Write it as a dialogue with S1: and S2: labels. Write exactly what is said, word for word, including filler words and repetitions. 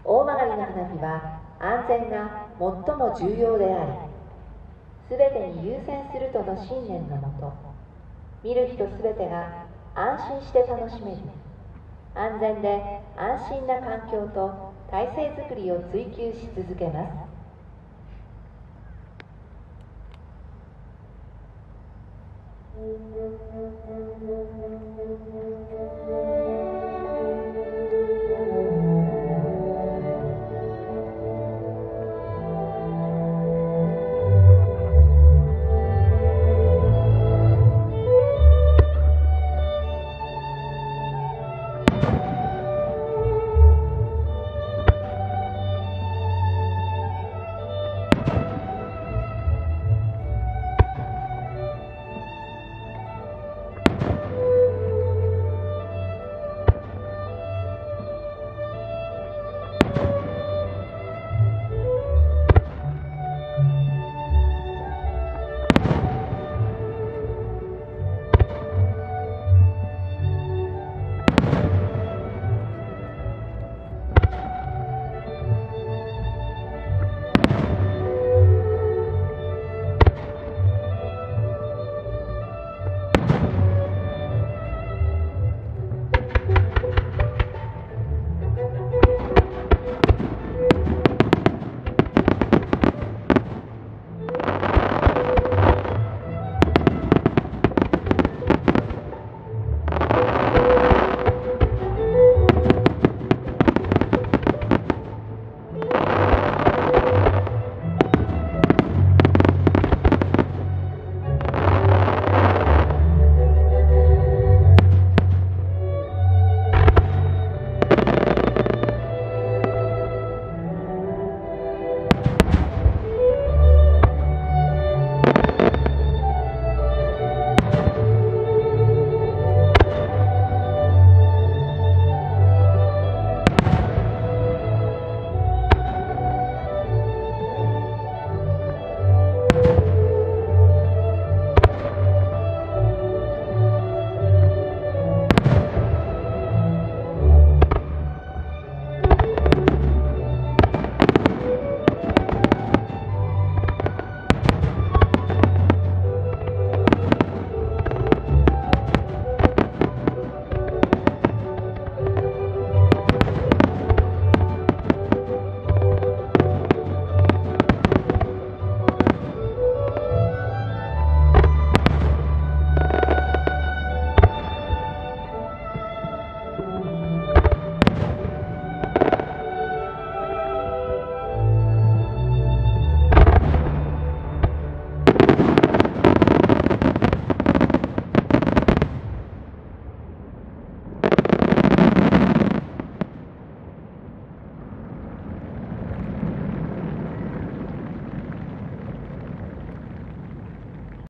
S1: 大曲の花火は安全が最も重要であり、すべてに優先するとの信念のもと、見る人すべてが安心して楽しめる、安全で安心な環境と体制づくりを追求し続けます。Thank you.